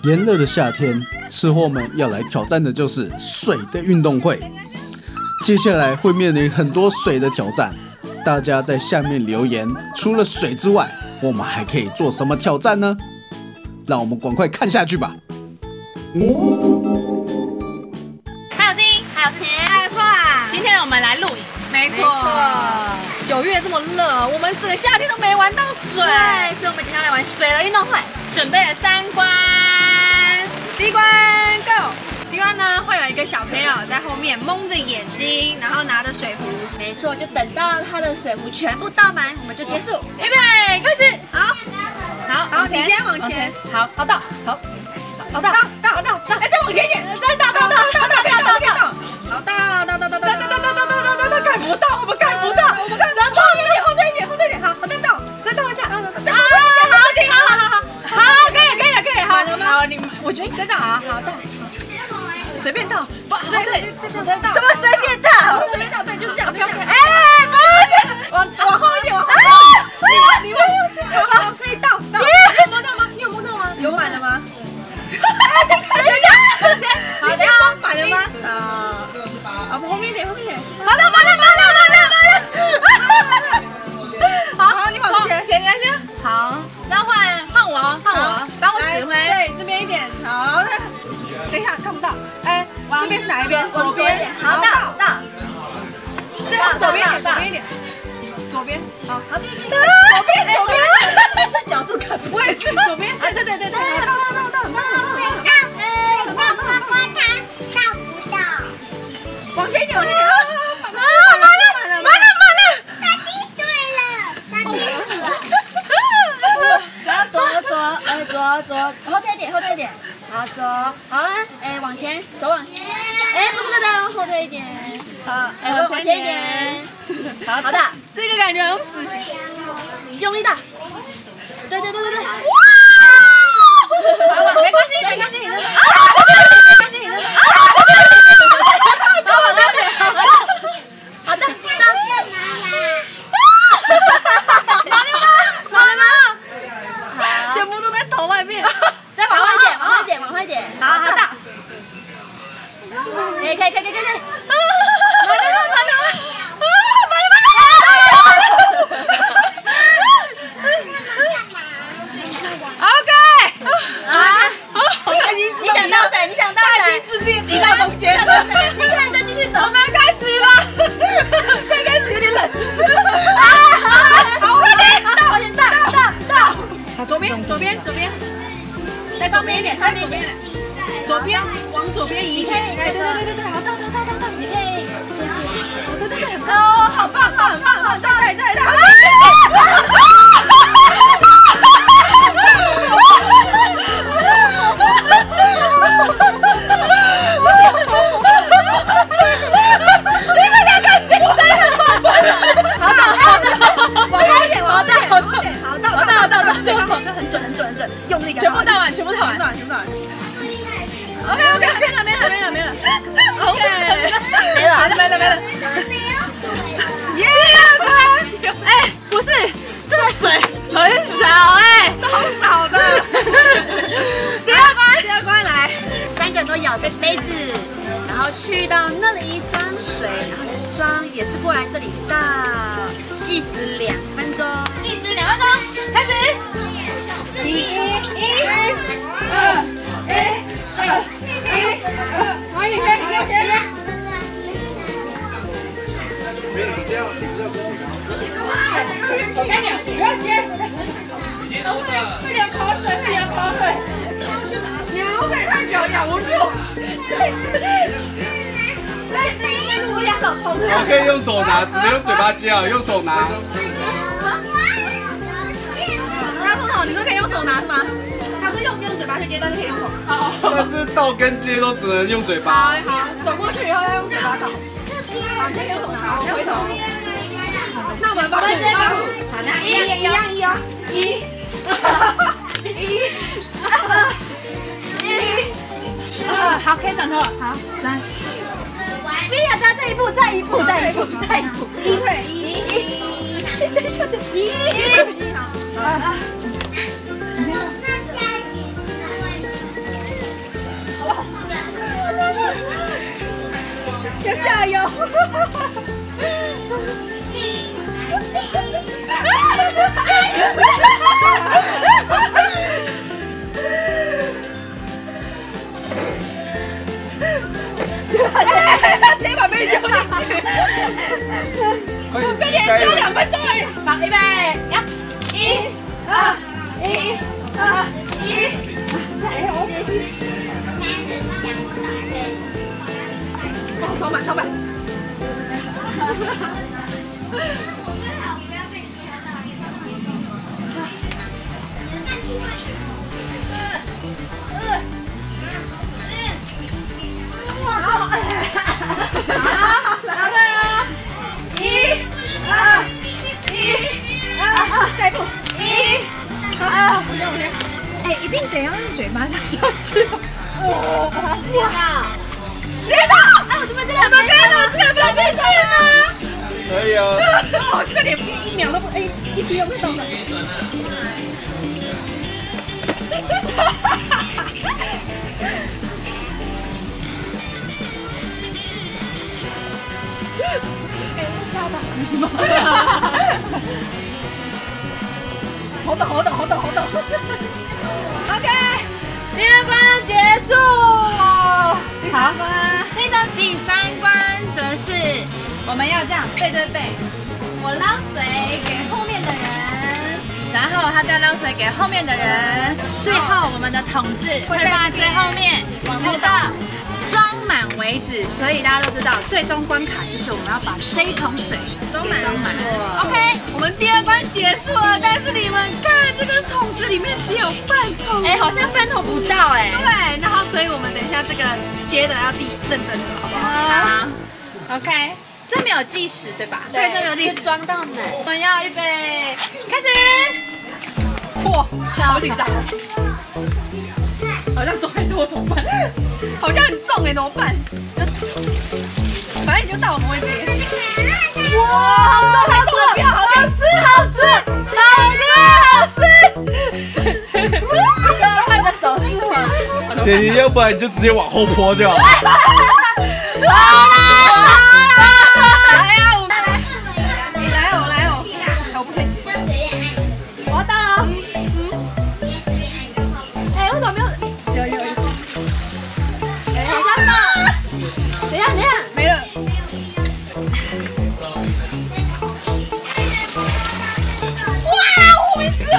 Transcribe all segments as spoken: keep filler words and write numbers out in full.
炎热的夏天，吃货们要来挑战的就是水的运动会。接下来会面临很多水的挑战，大家在下面留言，除了水之外，我们还可以做什么挑战呢？让我们赶快看下去吧。 还有金，还有甜，还有错啊！今天我们来露营， 没错。九月这么热，我们整个夏天都没玩到水， 对，所以我们今天来玩水的运动会，准备了三关。 第一关 Go！ 第一关呢会有一个小朋友在后面蒙着眼睛，然后拿着水壶， 没错，就等到他的水壶全部倒满，我们就结束。 预备，开始。好，好，好，你先往前。好，好倒，好，好倒，倒，倒，倒，哎，再往前一点，再倒，倒，倒，倒，倒，倒，倒，倒，好倒，倒，倒，倒，倒，倒，倒，倒，倒，倒，倒，盖不到，我们盖不到，我们盖不到，后退一点，后退一点，后退一点，好，我再倒，再倒一下，啊，好，停，好好好好，好，可以了，可以了，可以了，好了吗？好，你，我觉得你再倒，好好倒。随便倒，不，对对对对对，怎么随便倒？随便倒，对，就是这样。哎，不是，往往后一点，往后一点。你你往好，可以倒。你有摸到吗？你有摸到吗？有满了吗？哎，等一下，等一下，好，先帮满了吗？啊，好，后面一点，后面一点。好了，满了，满了，满了，满了。好，好，你往前，前前先。好，那换换我，换我，帮我指挥。对，这边一点，好。等一下，看不到。哎，这边是哪一边？左边。好，倒倒。这左边一点，左边一点。左边。好，好。左边，左边。这角度看不到。我也是左边。对对对对对。倒倒倒倒倒倒。哎，倒倒倒倒倒不到。往前一点，往前一点。啊，满了，满了，满了，满了。答对了，答对了。然后左左，哎，左左，后退一点，后退一点。好，走，好啊，哎，往前，走往，哎，不是的，后退一点，好，哎，往前一点，好好的，这个感觉很死刑，用力大，对对对对对，哇，好，没关系，没关系，你这个，啊，没关系，你这个，啊，好，好的，好的，好的，到，完了吗？完了，好，全部都在头外面。再往后一点，往后一点，往后一点，好，好的，可以，可以，可以，可以，可以，啊，满了，满了，啊，满了，满了，OK， 啊，你想倒水，你想倒水，直接抵到中间，你看，再继续走，我们开始吧，再开始有点冷，啊，好，好，快点，倒，快点倒，倒，倒，好，左边，左边，左边。再左边一点，再左边一点，左边往左边移，哎，对对对对对，好，倒倒倒倒倒，你可以，哦，对对对，哦，好棒，棒棒棒，再再再再，你们两个心真的棒棒，好倒好倒，往后一点，往后点，好倒倒倒倒倒，对，刚好，这很准很准很准，用力，全部倒完，全部倒完，全部倒完。OK OK， 没了没了没了没了 ，OK， 没了没了没了，耶！哎，不是，这个水很少哎，超少的。第二关，第二关来， 三个人都咬着杯子，然后去到那里装水，然后再装，也是过来这里倒，计时两分钟，计时两分钟，开始。一、一、二、一。二一二，可以可以可以可以。没你这样，你不要不行啊！快点，不要接。会流口水，会流口水。牛水太久，咬不住。再次。再再录两手口水。 我可以用手拿，只能用嘴巴接啊，用手拿。 他说什么？你说可以用手拿是吗？他说用用嘴巴去接，但是可以用手。好。 但是倒跟接都只能用嘴巴。 好，好，走过去以后要用嘴巴倒。好，先用手拿，好，回头。那我们帮你帮你。好，那一一样一哦，一，一，二，一，二，好，可以转头了。好，转。不要再这一步，再一步，再一步，再一步。一对一，一，等一下，一，一，好，好。 加油！直接把杯丢下去！ 快点， 这点只有两分钟哎！ 好，预备，呀，一、二、一、二、一，加油！ 超慢，超慢！再步，一、二，五六五六，哎，一定得要用嘴巴这样上去。哦，时间到，时间到！哎，我这边真的怎么可以？这个不要进去吗？ 可以啊。 哦，这个连一秒都不，哎，一秒都不到的。好抖，好抖，好抖，好抖。OK， 第二关结束。好，第三关，这张第三关则是我们要这样背对背，我捞水给后面的人，然后他再捞水给后面的人，最后我们的桶子会放在最后面，直到装满为止。所以大家都知道，最终关卡就是我们要把这一桶水给装满。OK， 我们第二关结束了，但是你们看这个桶子里面只有半桶， 哎，好像半桶不到哎。 对，然后所以我们等一下这个接的要自己认真的，好不好？ 好 ，OK， 这没有计时对吧？ 对，这没有计时， 装到满。 我们要预备，开始。哇，好紧张，好像重太多怎么办？好像很重哎，怎么办？反正你就到我们会接。哇，好重，好重了，不要，好吃，好吃，好吃，好吃。 换个手势嘛。 姐，你要不然你就直接往后泼就好。 好啦，好啦，来呀，我们来，你来哦，来哦，我不可以接。我要到了。哎，为什么没有？有有有。哎，好像到。等一下，等一下，没了。哇，我没事。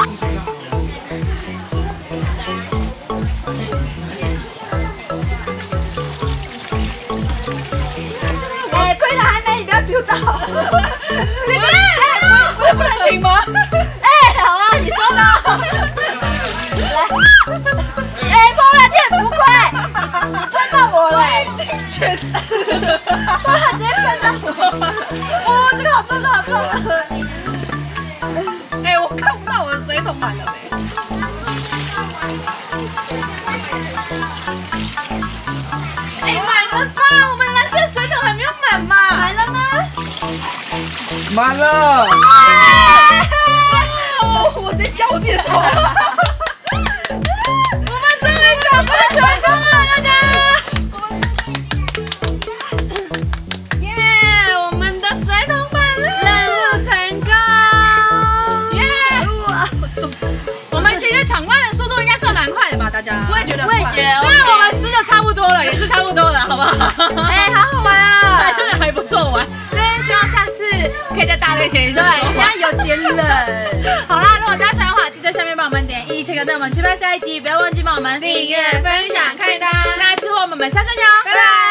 哎，亏了还没，你不要丢到。姐姐，哎，不是不能停吗？哎，好啊，你说的。来，哎，碰了电不亏，碰到我了，已经全死了，哇，直接碰到我，哦，这个好重，好重。哎，我看不到我的水桶满了没？哎，满了吧？我们蓝色水桶还没有满嘛？满了吗？ 满了。 哦，我在叫我自己的头。我们终于闯关成功了，大家！耶，我们的水桶满了，任务成功！耶，哇，好重！我们其实闯关的速度应该算蛮快的吧，大家？我也觉得，我也觉得。虽然我们湿的差不多了，也是差不多的，好不好？哎，好好玩啊！真的还不错玩。对，希望下次可以再大热天一点。对，现在有点冷。好啦，如果大家喜欢的话，记得下面帮我们点一，切个灯，我们期待下一集，不要忘记帮我们订阅、分享、开单。那之后我们下次见哦，拜拜。